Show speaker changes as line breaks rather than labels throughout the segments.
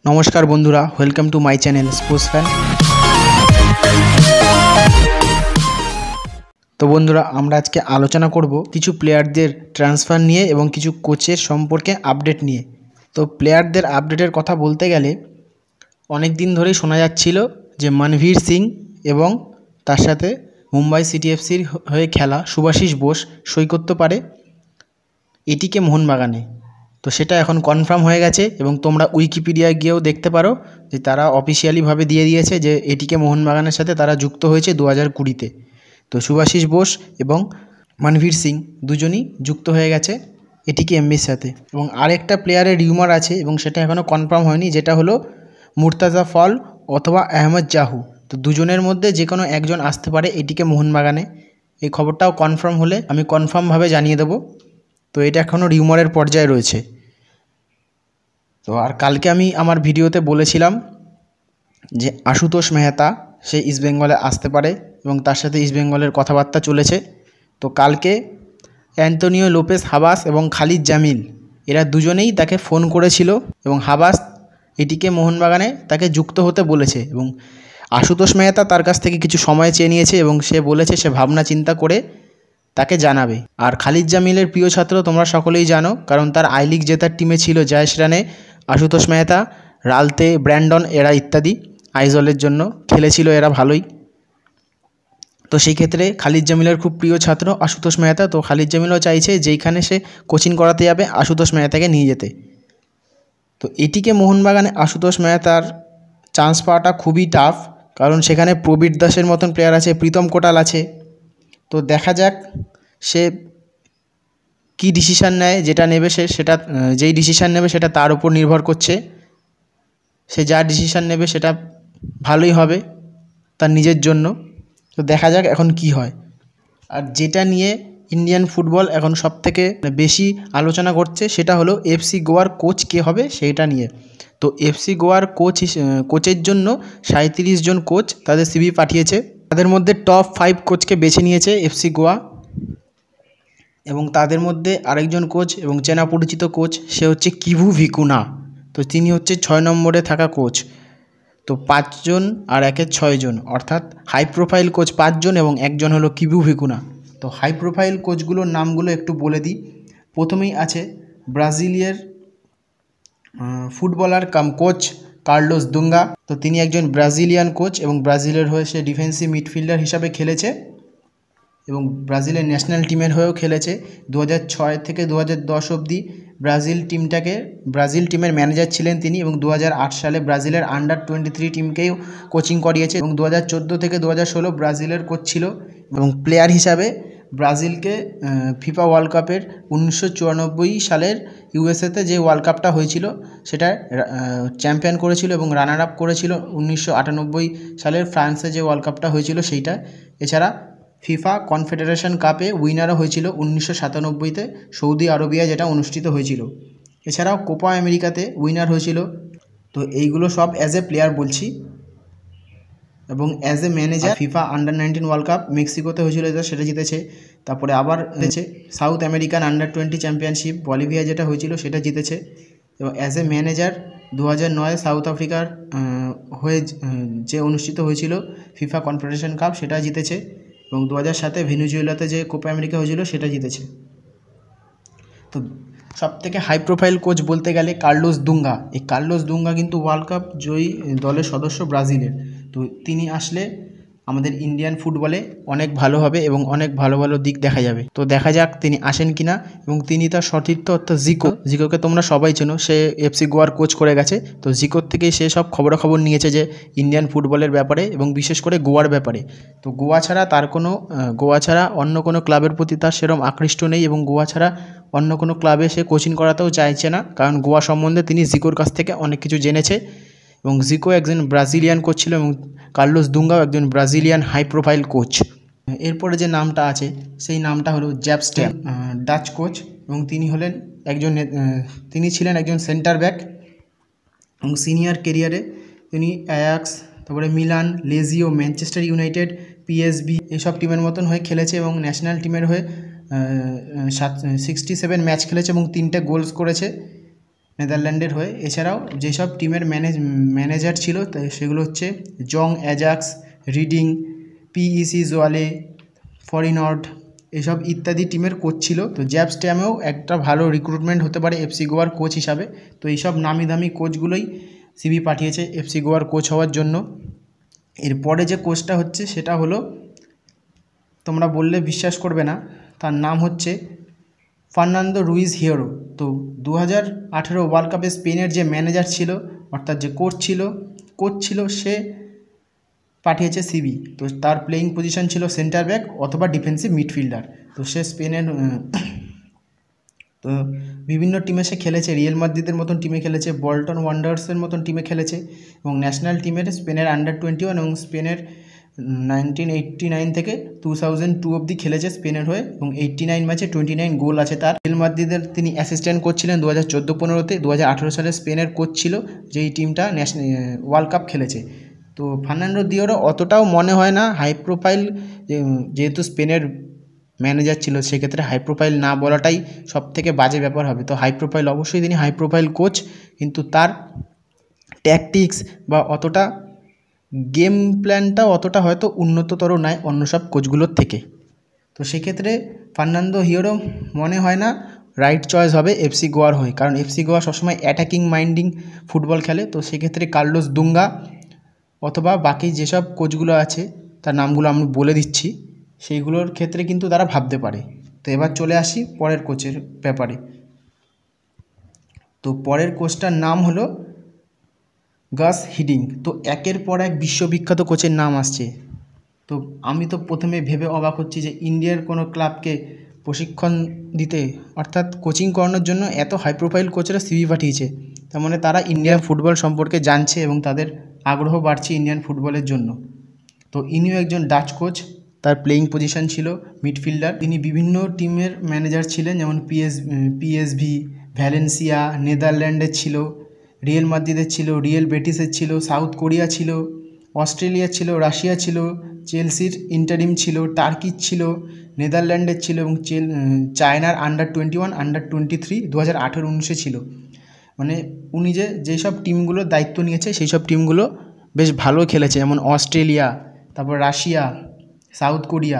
नमस्कार बंधुरा welcome to my channel sports fan. तो बंधुरा आमरा आज के आलोचना करब किछु प्लेयारदेर ट्रांसफार निये एबं किछु कोचेर सम्पर्के आपडेट निये। तो प्लेयारदेर आपडेटेर कथा बोलते गेले अनेक दिन धरेई शोना जाच्छिलो जे मनभीर सिंह एबं तार साथे मुम्बाई सिटी एफसिर हये खेला सुभाशिष बोस सई करते पारे एटीके मोहनबागाने। तो सेटा एखन कनफार्म हो गेछे एबं तोमरा उइकिपिडिया गिয়েও देखते पारो जे तारा अफिशियाली भावे दिए दिएछे जे एटीके मोहनबागानेर साथे तारा जुक्त हयेछे 2020 ते। तो सुभाशिष बोस एबं मनभीर सिंह दुजोनई जुक्त हये गेछे एटीके एमबिर साथे। एबं आरेकटा प्लेयारेर रिउमार आछे एबं सेटा एखोनो कनफार्म हयनि, जेटा हलो मुर्ताजा फल अथवा आहमेद जाहू। तो दुजोनेर मध्य जे कोनो एकजन आसते पारे एटीके मोहनबागाने। এই খবরটাও কনফার্ম হলে আমি কনফার্মভাবে জানিয়ে দেবো। তো এটা এখনও রিউমারের পর্যায়ে রয়েছে। তো আর কালকে আমি আমার ভিডিওতে বলেছিলাম যে আশুতোষ মেহতা সে ইস্টবেঙ্গলে আসতে পারে এবং তার সাথে ইস্টবেঙ্গলের কথাবার্তা চলেছে। তো কালকে অ্যান্তোনিও লোপেস হাবাস এবং খালিদ জামিল এরা দুজনেই তাকে ফোন করেছিল এবং হাবাস এটিকে মোহনবাগানে তাকে যুক্ত হতে বলেছে এবং আশুতোষ মেহতা তার কাছ থেকে কিছু সময় চেয়ে নিয়েছে এবং সে বলেছে সে ভাবনা চিন্তা করে তাকে জানাবে। আর খালিদ জামিলের প্রিয় ছাত্র তোমরা সকলেই জানো, কারণ তার আই লিগ জেতার টিমে ছিল জায়েশ রানে, আশুতোষ মেহতা, রালতে, ব্র্যান্ডন এরা ইত্যাদি। আইজলের জন্য খেলেছিল এরা ভালোই। তো সেই ক্ষেত্রে খালিদ জামিলের খুব প্রিয় ছাত্র আশুতোষ মেহতা। তো খালিদ জামিলও চাইছে যেইখানে সে কোচিং করাতে যাবে আশুতোষ মেহতাকে নিয়ে যেতে। তো এটিকে মোহনবাগানে আশুতোষ মেহতার চান্স পাওয়াটা খুবই টাফ, কারণ সেখানে প্রবীর দাসের মতন প্লেয়ার আছে, প্রীতম কোটাল আছে। তো দেখা যাক সে কি ডিসিশান নেয়, যেটা নেবে সেটা যেই ডিসিশান নেবে সেটা তার উপর নির্ভর করছে। সে যা ডিসিশান নেবে সেটা ভালোই হবে তার নিজের জন্য। তো দেখা যাক এখন কি হয়। আর যেটা নিয়ে ইন্ডিয়ান ফুটবল এখন সবথেকে বেশি আলোচনা করছে সেটা হলো এফসি গোয়ার কোচ কে হবে সেইটা নিয়ে। তো এফসি গোয়ার কোচের জন্য 37 জন কোচ তাদের সিভি পাঠিয়েছে। তাদের মধ্যে টপ 5 কোচকে বেছে নিয়েছে এফসি গোয়া এবং তাদের মধ্যে আরেকজন কোচ এবং চেনা পরিচিত কোচ সে হচ্ছে কিভু ভিকুনা। তো তিনি হচ্ছে 6 নম্বরে থাকা কোচ। তো 5 জন আর 1-এ 6 জন, অর্থাৎ হাই প্রোফাইল কোচ 5 জন এবং একজন হলো কিভু ভিকুনা। তো হাই প্রোফাইল কোচগুলোর নামগুলো একটু বলে দিই। প্রথমেই আছে ব্রাজিলিয়ার footballer cum coach Carlos Dunga. তো তিনি একজন ব্রাজিলিয়ান কোচ এবং ব্রাজিলের হয়ে সে ডিফেন্সিভ মিডফিল্ডার হিসাবে খেলেছে এবং ব্রাজিলের ন্যাশনাল টিমের হয়েও খেলেছে। 2006 থেকে 2010 অবধি ব্রাজিল টিমের ম্যানেজার ছিলেন তিনি এবং 2008 সালে ব্রাজিলের আন্ডার 23 টিমকেও কোচিং করিয়েছে এবং 2014 থেকে 2016 ব্রাজিলের কোচ ছিল। এবং প্লেয়ার হিসাবে ব্রাজিলকে ফিফা ওয়ার্ল্ড কাপের 1994 সালের ইউএসএতে যে ওয়ার্ল্ড কাপটা হয়েছিল সেটা চ্যাম্পিয়ন করেছিল এবং রানার আপ করেছিল 1998 সালের ফ্রান্সে যে ওয়ার্ল্ড কাপটা হয়েছিল সেইটা। এছাড়া ফিফা কনফেডারেশন কাপে উইনারও হয়েছিল 1997-তে সৌদি আরবিয়া, যেটা অনুষ্ঠিত হয়েছিল। এছাড়াও কোপা আমেরিকাতে উইনার হয়েছিল। তো এইগুলো সব অ্যাজ এ প্লেয়ার বলছি। এবং as a manager FIFA under 19 world cup মেক্সিকোতে হয়েছিল, সেটা জিতেছে। তারপরে আবার জিতেছে South American under 20 championship Bolivia যেটা হয়েছিল সেটা জিতেছে। এবং অ্যাজ এ ম্যানেজার 2009 সাউথ আফ্রিকার হয়ে যে অনুষ্ঠিত হয়েছিল ফিফা কনফেডারেশন কাপ সেটা জিতেছে এবং 2007 ভেনেজুয়েলাতে যে কোপা আমেরিকা হয়েছিল সেটা জিতেছে। তো সবথেকে হাই প্রোফাইল কোচ বলতে গেলে কার্লোস দুঙ্গা। এই কার্লোস দুঙ্গা কিন্তু ওয়ার্ল্ড কাপ জয়ী দলের সদস্য ব্রাজিলের। তো তিনি আসলে আমাদের ইন্ডিয়ান ফুটবলে অনেক ভালো হবে এবং অনেক ভালো ভালো দিক দেখা যাবে। তো দেখা যাক তিনি আসেন কিনা। এবং তিনি তার সতীর্থ অর্থাৎ জিকোকে তোমরা সবাই চেনো, সে এফসি গোয়ার কোচ করে গেছে। তো জিকোর থেকেই সে সব খবরাখবর নিয়েছে যে ইন্ডিয়ান ফুটবলের ব্যাপারে এবং বিশেষ করে গোয়ার ব্যাপারে। তো গোয়া ছাড়া অন্য কোনো ক্লাবের প্রতি তার সেরকম আকৃষ্ট নেই এবং গোয়া ছাড়া অন্য কোনো ক্লাবে সে কোচিং করাতেও চাইছে না, কারণ গোয়া সম্বন্ধে তিনি জিকোর কাছ থেকে অনেক কিছু জেনেছে। এবং জিকো একজন ব্রাজিলিয়ান কোচ ছিল এবং কার্লোস দুঙ্গাও একজন ব্রাজিলিয়ান হাই প্রোফাইল কোচ। এরপরে যে নামটা আছে সেই নামটা হলো জ্যাপস্টেন, ডাচ কোচ। এবং তিনি ছিলেন একজন সেন্টার ব্যাক এবং সিনিয়র কেরিয়ারে তিনি অ্যায়াক্স, তারপরে Milan, Lazio, Manchester United, PSV এসব টিমের মতন হয়ে খেলেছে এবং ন্যাশনাল টিমের হয়ে 67 ম্যাচ খেলেছে এবং 3টে গোলস করেছে নেদারল্যান্ডের হয়ে। এছাড়াও যেসব টিমের ম্যানেজার ছিল সেগুলো হচ্ছে Jong Ajax, Reading, PEC Zwolle, Feyenoord এসব ইত্যাদি টিমের কোচ ছিল। তো জ্যাব স্ট্যামেও একটা ভালো রিক্রুটমেন্ট হতে পারে এফসি গোয়ার কোচ হিসাবে। তো এইসব নামি দামি কোচগুলোই সিভি পাঠিয়েছে এফসি গোয়ার কোচ হওয়ার জন্য। এরপরে যে কোচটা হচ্ছে সেটা হলো, তোমরা বললে বিশ্বাস করবে না, তার নাম হচ্ছে ফার্নান্দো রুইজ হিয়েরো। তো 2018 ওয়ার্ল্ড কাপে স্পেনের যে ম্যানেজার ছিল অর্থাৎ যে কোচ ছিল সে পাঠিয়েছে সিবি। তো তার প্লেয়িং পজিশন ছিল সেন্টার ব্যাক অথবা ডিফেন্সিভ মিডফিল্ডার। তো সে স্পেনের তো বিভিন্ন টিমে সে খেলেছে, রিয়েল মাদ্রিদের মতন টিমে খেলেছে, বল্টন ওয়ান্ডার্সের মতন টিমে খেলেছে এবং ন্যাশনাল টিমের স্পেনের আন্ডার-21 এবং স্পেনের 1989 থেকে 2002 অবধি খেলেছে স্পেনের হয়ে এবং 89 ম্যাচে 29 গোল আছে তার। রিয়েল মাদ্রিদের তিনি অ্যাসিস্ট্যান্ট কোচ ছিলেন 2014-15-তে। 2018 সালে স্পেনের কোচ ছিল, যেই টিমটা ওয়ার্ল্ড কাপ খেলেছে। তো ফার্নান্দো হিয়েরো অতটাও মনে হয় না হাই প্রোফাইল, যেহেতু স্পেনের ম্যানেজার ছিল সেক্ষেত্রে হাই প্রোফাইল না বলাটাই সবথেকে বাজে ব্যাপার হবে। তো হাই প্রোফাইল অবশ্যই তিনি হাই প্রোফাইল কোচ, কিন্তু তার ট্যাকটিক্স বা অতটা গেম প্ল্যানটা অতটা হয়তো উন্নততর নয় অন্য সব কোচগুলোর থেকে। তো সেক্ষেত্রে ফার্নান্দো হিয়েরো মনে হয় না রাইট চয়েস হবে এফসি গোয়ার হয়ে, কারণ এফসি গোয়া সবসময় অ্যাটাকিং মাইন্ডিং ফুটবল খেলে। তো সেক্ষেত্রে কার্লোস দুঙ্গা অথবা বাকি যেসব কোচগুলো আছে তার নামগুলো আমি বলে দিচ্ছি, সেইগুলোর ক্ষেত্রে কিন্তু তারা ভাবতে পারে। তো এবার চলে আসি পরের কোচের ব্যাপারে। তো পরের কোচটার নাম হলো গাস হিডিং। তো একের পর এক বিশ্ববিখ্যাত কোচের নাম আসছে। তো আমি তো প্রথমে ভেবে অবাক হচ্ছি যে ইন্ডিয়ার কোনো ক্লাবকে প্রশিক্ষণ দিতে অর্থাৎ কোচিং করানোর জন্য এত হাই প্রোফাইল কোচরা সিভি পাঠিয়েছে, তার মানে তারা ইন্ডিয়ান ফুটবল সম্পর্কে জানছে এবং তাদের আগ্রহ বাড়ছে ইন্ডিয়ান ফুটবলের জন্য। তো ইনিও একজন ডাচ কোচ, তার প্লেয়িং পজিশন ছিল মিডফিল্ডার। তিনি বিভিন্ন টিমের ম্যানেজার ছিলেন, যেমন পিএসভি, ভ্যালেন্সিয়া, নেদারল্যান্ডের ছিল, রিয়েল মাদ্রিদের ছিল, রিয়েল বেটিসের ছিল, সাউথ কোরিয়া ছিল, অস্ট্রেলিয়া ছিল, রাশিয়া ছিল, চেলসির ইন্টারিম ছিল, টার্কির ছিল, নেদারল্যান্ডের ছিল এবং চায়নার আন্ডার-21, আন্ডার-23 2018-19 ছিল। মানে উনি যেসব টিমগুলোর দায়িত্ব নিয়েছে সেই সব টিমগুলো বেশ ভালো খেলেছে, যেমন অস্ট্রেলিয়া, তারপর Russia, South Korea,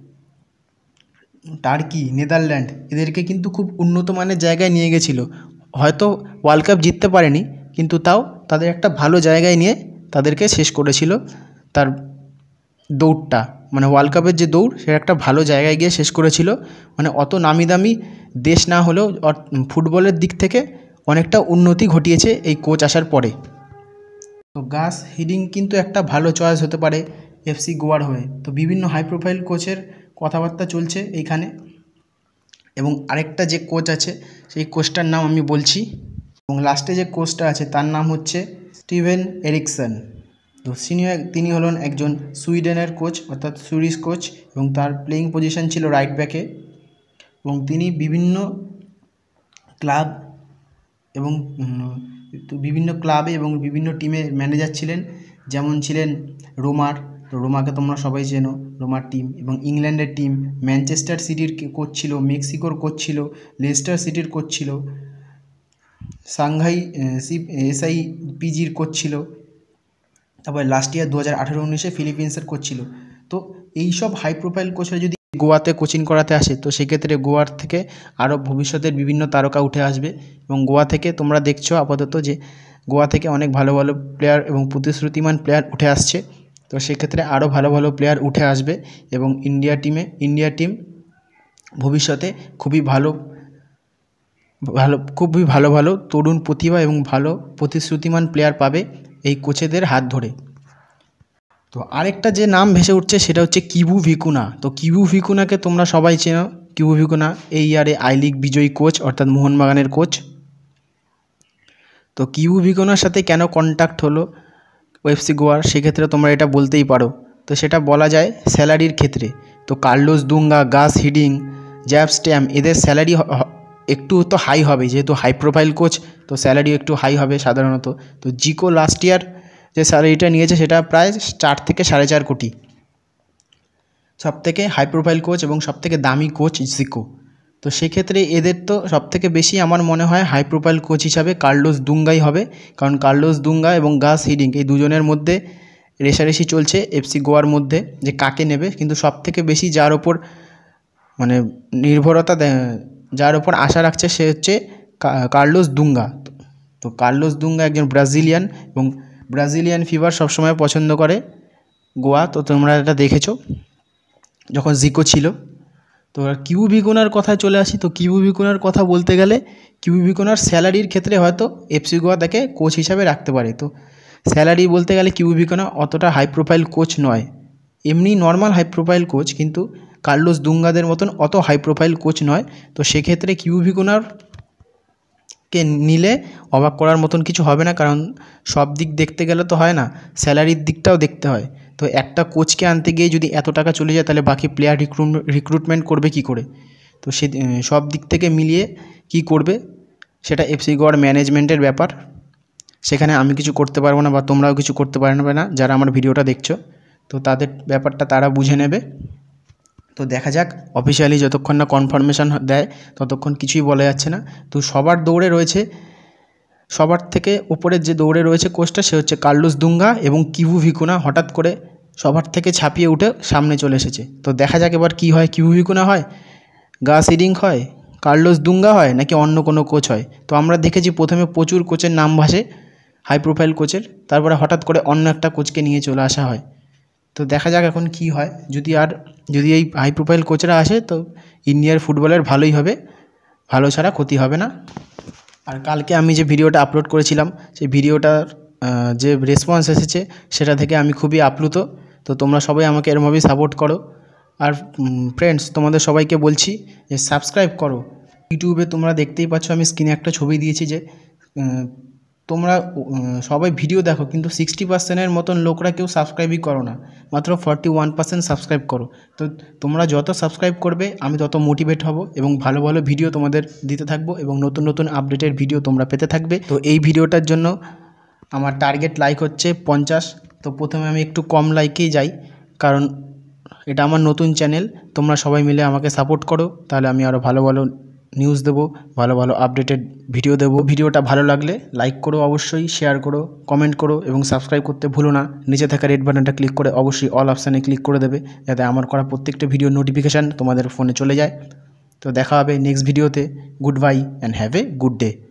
Turkey, Netherland এদেরকে কিন্তু খুব উন্নত মানের জায়গায় নিয়ে গেছিলো। হয়তো ওয়ার্ল্ড কাপ জিততে পারেনি, কিন্তু তাও তাদের একটা ভালো জায়গায় নিয়ে তাদেরকে শেষ করেছিল তার দৌড়টা, মানে ওয়ার্ল্ড কাপের যে দৌড় সেটা একটা ভালো জায়গায় গিয়ে শেষ করেছিল। মানে অত নামি দামি দেশ না হলেও ফুটবলের দিক থেকে অনেকটা উন্নতি ঘটিয়েছে এই কোচ আসার পরে। তো গাস হিডিং কিন্তু একটা ভালো চয়েস হতে পারে এফসি গোয়ার হয়ে। তো বিভিন্ন হাই প্রোফাইল কোচের কথাবার্তা চলছে এইখানে, এবং আরেকটা যে কোচ আছে সেই কোচটার নাম আমি বলছি, এবং লাস্টে যে কোচটা আছে তার নাম হচ্ছে স্টিভেন এরিকসন। তো তিনি হলেন একজন সুইডেনের কোচ অর্থাৎ সুইডিশ কোচ, এবং তার প্লেয়িং পজিশন ছিল রাইট ব্যাকে, এবং তিনি বিভিন্ন ক্লাবে এবং বিভিন্ন টিমে ম্যানেজার ছিলেন, যেমন ছিলেন রোমার। তো রোমাকে তোমরা সবাই চেনো, রোমার টিম, এবং ইংল্যান্ডের টিম, ম্যানচেস্টার সিটির কোচ ছিল, মেক্সিকোর কোচ ছিল, লেস্টার সিটির কোচ ছিল, সাংহাই SIPGর কোচ ছিল, তারপর লাস্ট ইয়ার 2018-19 ফিলিপিন্সের কোচ ছিল। তো এইসব হাই প্রোফাইল কোচরা যদি গোয়াতে কোচিং করাতে আসে তো সেক্ষেত্রে গোয়ার থেকে আরও ভবিষ্যতের বিভিন্ন তারকা উঠে আসবে, এবং গোয়া থেকে তোমরা দেখছো আপাতত যে গোয়া থেকে অনেক ভালো ভালো প্লেয়ার এবং প্রতিশ্রুতিমান প্লেয়ার উঠে আসছে। তো সেক্ষেত্রে আরও ভালো ভালো প্লেয়ার উঠে আসবে এবং ইন্ডিয়া টিম ভবিষ্যতে খুবই ভালো তরুণ প্রতিভা এবং ভালো প্রতিশ্রুতিমান প্লেয়ার পাবে এই কোচেদের হাত ধরে। তো আরেকটা যে নাম ভেসে উঠছে সেটা হচ্ছে কিবু ভিকুনা। তো কিবু ভিকুনাকে তোমরা সবাই চেনো। কিবু ভিকুনা এই ইয়ারে আই লিগ বিজয়ী কোচ অর্থাৎ মোহনবাগানের কোচ। তো কিবু ভিকুনার সাথে কেন কন্ট্যাক্ট হলো এফসি গোয়ার, সেক্ষেত্রে তোমরা এটা বলতেই পারো। তো সেটা বলা যায় স্যালারির ক্ষেত্রে। তো কার্লোস দুঙ্গা, গাস হিডিং, জ্যাব স্ট্যাম এদের স্যালারি একটু তো হাই হবে, যেহেতু হাই প্রোফাইল কোচ তো স্যালারি একটু হাই হবে সাধারণত। তো জিকো লাস্ট ইয়ার যে স্যালারিটা নিয়েছে সেটা প্রায় 4 থেকে 4.5 কোটি। সবথেকে হাই প্রোফাইল কোচ এবং সবথেকে দামি কোচ জিকো। তো সেক্ষেত্রে এদের তো সবথেকে বেশি আমার মনে হয় হাই প্রোফাইল কোচ হিসাবে কার্লোস দুঙ্গাই হবে, কারণ কার্লোস দুঙ্গা এবং গাস হিডিঙ্ক এই দুজনের মধ্যে রেষারেষি চলছে এফসি গোয়ার মধ্যে যে কাকে নেবে। কিন্তু সবথেকে বেশি যার ওপর মানে নির্ভরতা যার ওপর আশা রাখছে সে হচ্ছে কার্লোস দুঙ্গা। তো কার্লোস দুঙ্গা একজন ব্রাজিলিয়ান এবং ব্রাজিলিয়ান ফিভার সবসময় পছন্দ করে গোয়া। তো তোমরা এটা দেখেছো যখন জিকো ছিল। তো কিউ ভিকুনার কথায় চলে আসি। তো কিউ ভিকুনার কথা বলতে গেলে কিউ ভিকুনার স্যালারির ক্ষেত্রে হয়তো এফসি গোয়া তাকে কোচ হিসাবে রাখতে পারে। তো স্যালারি বলতে গেলে কিউ ভিকুনা অতটা হাই প্রোফাইল কোচ নয়, এমনি নর্মাল হাই প্রোফাইল কোচ, কিন্তু কার্লোস দুঙ্গাদের মতন অত হাই প্রোফাইল কোচ নয়। তো সেক্ষেত্রে কিউ ভিকুনারকে নিলে অবাক করার মতন কিছু হবে না, কারণ সব দিক দেখতে গেলে তো হয় না, স্যালারির দিকটাও দেখতে হয়। তো একটা কোচকে আনতে গিয়ে যদি এত টাকা চলে যায় তাহলে বাকি প্লেয়ার রিক্রুটমেন্ট করবে কি করে? তো সে সব দিক থেকে মিলিয়ে কি করবে সেটা এফসি গোয়ার ম্যানেজমেন্টের ব্যাপার। সেখানে আমি কিছু করতে পারবো না বা তোমরাও কিছু করতে পারবে না যারা আমার ভিডিওটা দেখছো। তো তাদের ব্যাপারটা তারা বুঝে নেবে। তো দেখা যাক, অফিসিয়ালি যতক্ষণ না কনফার্মেশন দেয় ততক্ষণ কিছুই বলা যাচ্ছে না। তো সবার দৌড়ে রয়েছে, সবার থেকে উপরের যে দৌড়ে রয়েছে কোচটা সে হচ্ছে কার্লোস দুঙ্গা, এবং কিউ ভিকুনা হঠাৎ করে সবার থেকে ছাপিয়ে উঠে সামনে চলে এসেছে। তো দেখা যাক এবার কি হয়, কিউ ভিকুনা হয়, গাস হিডিঙ্ক হয়, কার্লোস দুঙ্গা হয়, নাকি অন্য কোনো কোচ হয়। তো আমরা দেখেছি প্রথমে প্রচুর কোচের নাম ভাসে হাই প্রোফাইল কোচের, তারপরে হঠাৎ করে অন্য একটা কোচকে নিয়ে চলে আসা হয়। তো দেখা যাক এখন কি হয়। যদি এই হাই প্রোফাইল কোচরা আসে তো ইন্ডিয়ার ফুটবলের ভালোই হবে, ভালো ছাড়া ক্ষতি হবে না। আর কালকে আমি যে ভিডিওটা আপলোড করেছিলাম সেই ভিডিওটার যে রেসপন্স এসেছে সেটা থেকে আমি খুবই আপ্লুত। তো তোমরা সবাই আমাকে এরমভাবেই সাপোর্ট করো। আর ফ্রেন্ডস, তোমাদের সবাইকে বলছি যে সাবস্ক্রাইব করো। ইউটিউবে তোমরা দেখতেই পাচ্ছ আমি স্ক্রিনে একটা ছবি দিয়েছি যে তোমরা সবাই ভিডিও দেখো কিন্তু 60%-এর মতন লোকরা কেউ সাবস্ক্রাইবই করো না, মাত্র 41% সাবস্ক্রাইব করো। তো তোমরা যত সাবস্ক্রাইব করবে আমি তত মোটিভেট হব এবং ভালো ভালো ভিডিও তোমাদের দিতে থাকবো এবং নতুন নতুন আপডেটের ভিডিও তোমরা পেতে থাকবে। তো এই ভিডিওটার জন্য আমার টার্গেট লাইক হচ্ছে 50। তো প্রথমে আমি একটু কম লাইকেই যাই, কারণ এটা আমার নতুন চ্যানেল। তোমরা সবাই মিলে আমাকে সাপোর্ট করো, তাহলে আমি আরও ভালো ভালো নিউজ দেবো, ভালো ভালো আপডেটেড ভিডিও দেবো। ভিডিওটা ভালো লাগলে লাইক করো, অবশ্যই শেয়ার করো, কমেন্ট করো এবং সাবস্ক্রাইব করতে ভুলো না। নিচে থাকা রেড বাটনটা ক্লিক করে অবশ্যই অল অপশানে ক্লিক করে দেবে, যাতে আমার করা প্রত্যেকটা ভিডিও নোটিফিকেশান তোমাদের ফোনে চলে যায়। তো দেখা হবে নেক্সট ভিডিওতে। Good bye and have a good day.